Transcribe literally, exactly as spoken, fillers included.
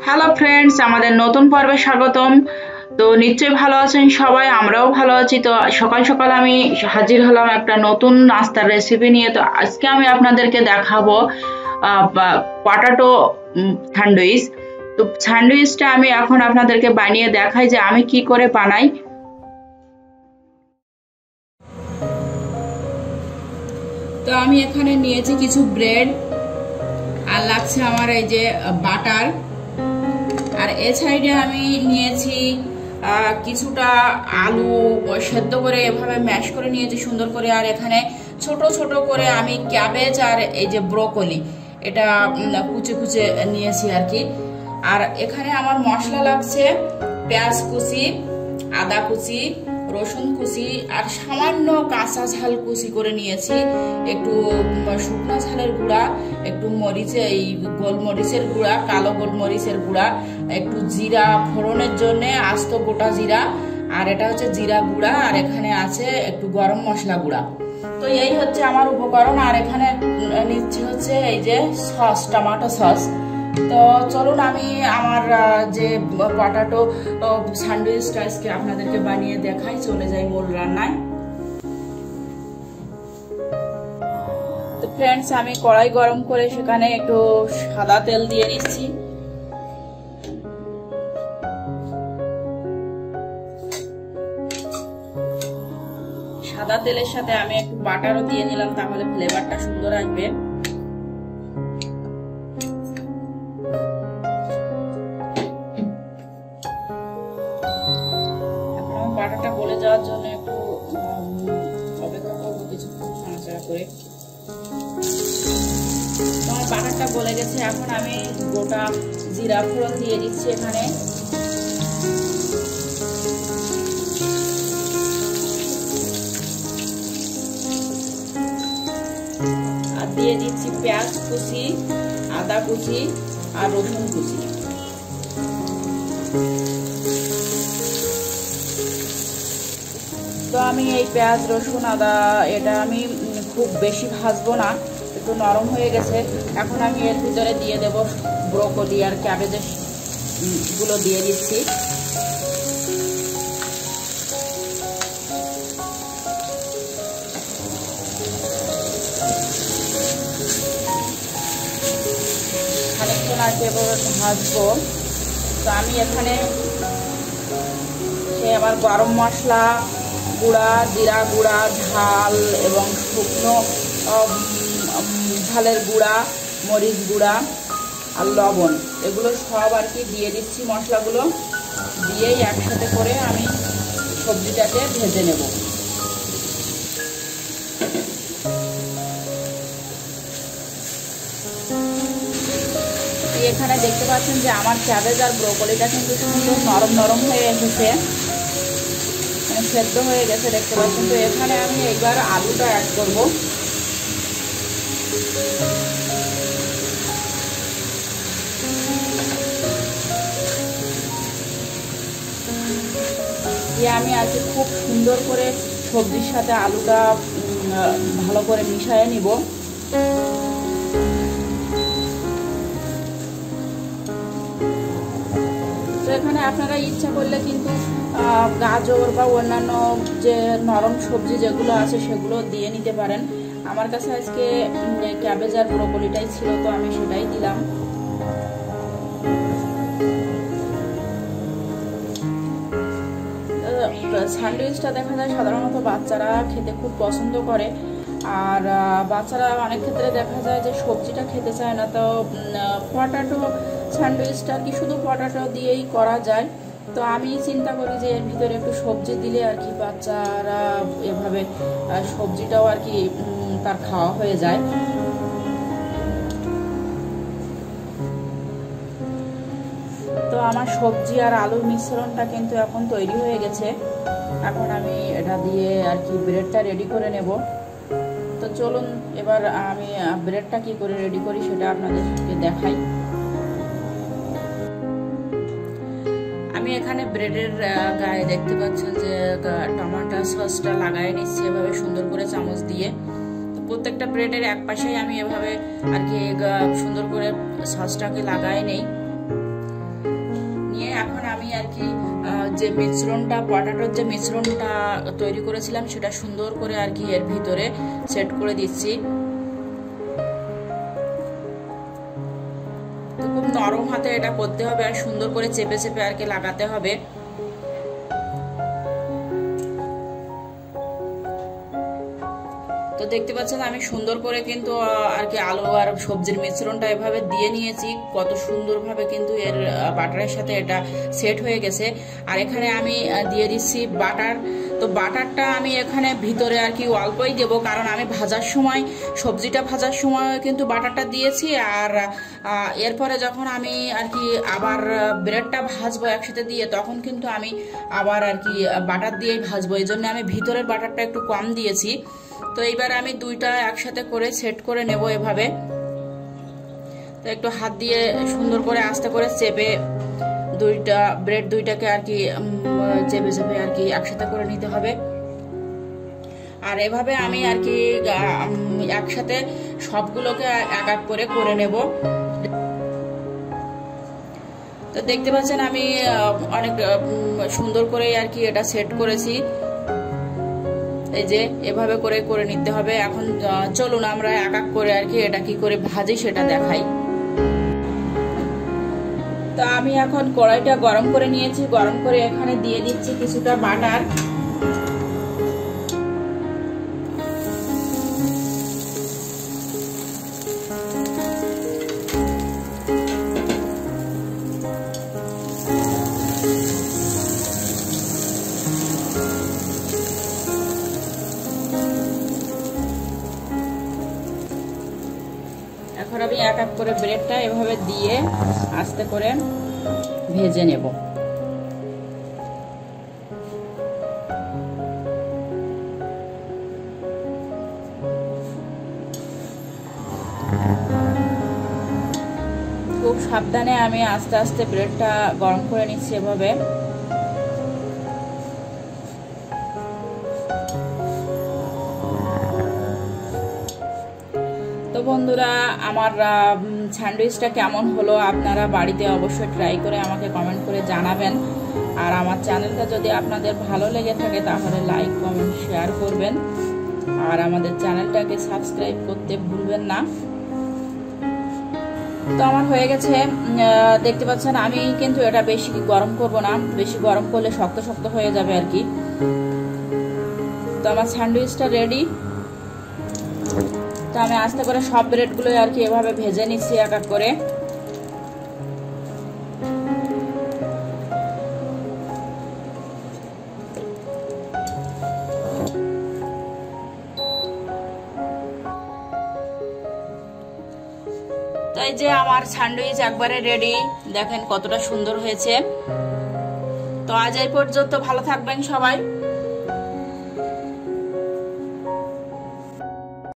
Hello friends, আমাদের নতুন পর্বে স্বাগতম। তো নিশ্চয়ই ভালো আছেন সবাই, আমরাও ভালো আছি। তো সকাল সকাল আমি হাজির হলাম একটা নতুন নাস্তার রেসিপি নিয়ে। তো আজকে আমি আপনাদেরকে দেখাবো পটাটো স্যান্ডউইচ। তো স্যান্ডউইচটা আমি এখন আপনাদেরকে বানিয়ে দেখাই যে আমি কি করে বানাই। তো আমি এখানে নিয়েছি কিছু ব্রেড, আর লাগছে আমার এই যে বাটার, আর এ সাইডে আমি নিয়েছি কিছুটা আলু সেদ্ধ করে এভাবে ম্যাশ করে নিয়েছি সুন্দর করে। আর এখানে ছোট ছোট করে আমি ক্যাবেজ আর এই যে ব্রোকলি এটা কুচে কুচে নিয়েছি আর কি। আর এখানে আমার মশলা লাগছে পেঁয়াজ কুচি, আদা কুচি, রসুন কুচি, আর সামান্য কাঁচা ঝাল কুচি করে নিয়েছি, একটু শুকনো ঝালের গুঁড়া, একটু মরিচে এই গোলমরিচের গুঁড়া, কালো গোলমরিচের গুঁড়া, একটু জিরা ফোড়নের জন্য আস্ত গোটা জিরা, আর এটা হচ্ছে জিরা গুঁড়া, আর এখানে আছে একটু গরম মশলা গুঁড়া। তো এই হচ্ছে আমার উপকরণ। আর এখানে নিচ্ছি হচ্ছে এই যে সস, টমেটো সস। তো চলুন আমি আমার যে পটাটো স্যান্ডউইচটা আজকে আপনাদেরকে বানিয়ে দেখাই, চলে যাই মূল রান্নায়। তো ফ্রেন্ডস, আমি কড়াই গরম করে সেখানে একটু সাদা তেল দিয়ে নিচ্ছি। সাদা তেলের সাথে আমি একটু বাটারও দিয়ে নিলাম, তাহলে ফ্লেভারটা সুন্দর আসবে। বাটারটা গলে যাওয়ার জন্য একটু অপেক্ষা করবো কিছুক্ষণ নাড়াচাড়া করে। আমার বাটারটা গলে গেছে, এখন আমি গোটা জিরা ফোড়ন দিয়ে দিচ্ছি এখানে। আর দিয়ে দিচ্ছি পেঁয়াজ কুচি, আদা কুচি, আর রসুন কুচি। তো আমি এই পেঁয়াজ রসুন আদা এটা আমি খুব বেশি ভাজবো না, একটু নরম হয়ে গেছে। এখন আমি এর ভিতরে দিয়ে দেব ব্রোকলি আর ক্যাবেজের গুলো দিয়ে দিচ্ছি। খানিকক্ষণ আর কি এভাবে ভাজবো। তো আমি এখানে সে আমার গরম মশলা গুঁড়া, জিরা গুঁড়া, ঝাল এবং শুকনো ঝালের গুঁড়া, মরিচ গুঁড়া আর লবণ, এগুলো সব আর কি দিয়ে দিচ্ছি। মশলাগুলো দিয়েই একসাথে করে আমি সবজিটাকে ভেজে নেব। এখানে দেখতে পাচ্ছেন যে আমার ক্যাবেজ আর ব্রোকলিটা কিন্তু সুন্দর নরম নরম হয়ে এসেছে, সেদ্ধ হয়ে গেছে দেখতে পাচ্ছেন। তো এখানে আমি এবার আলুটা অ্যাড করব। দিয়ে আমি আর কি খুব সুন্দর করে সবজির সাথে আলুটা ভালো করে মিশিয়ে নিব। তো এখানে আপনারা ইচ্ছা করলে কিন্তু গাজর বা অন্যান্য যে নরম সবজি যেগুলো আছে সেগুলো দিয়ে নিতে পারেন। আমার কাছে আজকে ক্যাবেজ আর ব্রোকলিটাই ছিল, তো আমি সেটাই দিলাম। স্যান্ডউইচটা দেখা যায় সাধারণত বাচ্চারা খেতে খুব পছন্দ করে, আর বাচ্চারা অনেক ক্ষেত্রে দেখা যায় যে সবজিটা খেতে চায় না। তো পটাটো স্যান্ডউইচটা আর কি শুধু পটাটো দিয়েই করা যায়। তো আমি চিন্তা করি যে এর ভিতরে একটু সবজি দিলে আর কি বাচ্চারা এভাবে সবজিটাও আর কি তার খাওয়া হয়ে যায়। তো আমার সবজি আর আলুর মিশ্রণটা কিন্তু এখন তৈরি হয়ে গেছে। এখন আমি এটা দিয়ে আর কি ব্রেডটা রেডি করে নেব। তো চলুন এবার আমি ব্রেডটা কি করে রেডি করি সেটা আপনাদেরকে দেখাই। আমি এখানে ব্রেডের গায়ে দেখতে পাচ্ছেন যে টমেটো সসটা লাগাই নিচ্ছি এভাবে সুন্দর করে চামচ দিয়ে। তো প্রত্যেকটা ব্রেডের এক পাশেই আমি এভাবে আর কি সুন্দর করে সসটাকে লাগাই নেই। এখন আমি আর কি যে মিশ্রণটা পটাটোর যে মিশ্রণটা তৈরি করেছিলাম সেটা সুন্দর করে আর কি এর ভিতরে সেট করে দিচ্ছি। তো খুব নরম হাতে এটা করতে হবে আর সুন্দর করে চেপে চেপে আর কি লাগাতে হবে। তো দেখতে পাচ্ছেন আমি সুন্দর করে কিন্তু আর কি আলু আর সবজির মিশ্রণটা এভাবে দিয়ে নিয়েছি, কত সুন্দরভাবে কিন্তু এর বাটারের সাথে এটা সেট হয়ে গেছে। আর এখানে আমি দিয়ে দিচ্ছি বাটার। তো বাটারটা আমি এখানে ভিতরে আর কি অল্পই দেব, কারণ আমি ভাজার সময় সবজিটা ভাজার সময় কিন্তু বাটারটা দিয়েছি, আর এরপরে যখন আমি আর কি আবার ব্রেডটা ভাজবো একসাথে দিয়ে তখন কিন্তু আমি আবার আর কি বাটার দিয়েই ভাজবো, এই জন্য আমি ভিতরের বাটারটা একটু কম দিয়েছি। তো এইবার আমি দুইটা একসাথে করে সেট করে নেব এভাবে। তো একটু হাত দিয়ে সুন্দর করে আস্তে করে চেপে দুইটা ব্রেড দুইটাকে আর কি চেপে চেপে আর কি একসাথে করে নিতে হবে। আর এভাবে আমি আর কি একসাথে সবগুলোকে এক এক করে করে নেব। তো দেখতে পাচ্ছেন আমি অনেক সুন্দর করে আর কি এটা সেট করেছি, এই যে এভাবে করে করে নিতে হবে। এখন চলুন আমরা এক এক করে আর কি এটা কি করে ভাজি সেটা দেখাই। তো আমি এখন কড়াইটা গরম করে নিয়েছি, গরম করে এখানে দিয়ে দিচ্ছি কিছুটা বাটার। এখন আমি এক এক করে ব্রেডটা এভাবে দিয়ে আস্তে করে ভেজে নেব। খুব সাবধানে আমি আস্তে আস্তে ব্রেডটা গরম করে নিচ্ছি এভাবে। তো বন্ধুরা, আমার স্যান্ডউইচটা কেমন হলো আপনারা বাড়িতে অবশ্যই ট্রাই করে আমাকে কমেন্ট করে জানাবেন। আর আমার চ্যানেলটা যদি আপনাদের ভালো লেগে থাকে তাহলে লাইক কমেন্ট শেয়ার করবেন, আর আমাদের চ্যানেলটাকে সাবস্ক্রাইব করতে ভুলবেন না। তো আমার হয়ে গেছে, দেখতে পাচ্ছেন আমি কিন্তু এটা বেশি গরম করব না, বেশি গরম করলে শক্ত শক্ত হয়ে যাবে আর কি। তো আমার স্যান্ডউইচটা রেডি। তো আমি আস্তে করে সব ব্রেডগুলো আর কি এভাবে ভেজে নিচ্ছি এক এক করে। তো এই যে আমার স্যান্ডউইচ একবারে রেডি, দেখেন কতটা সুন্দর হয়েছে। তো আজ এই পর্যন্ত, ভালো থাকবেন সবাই।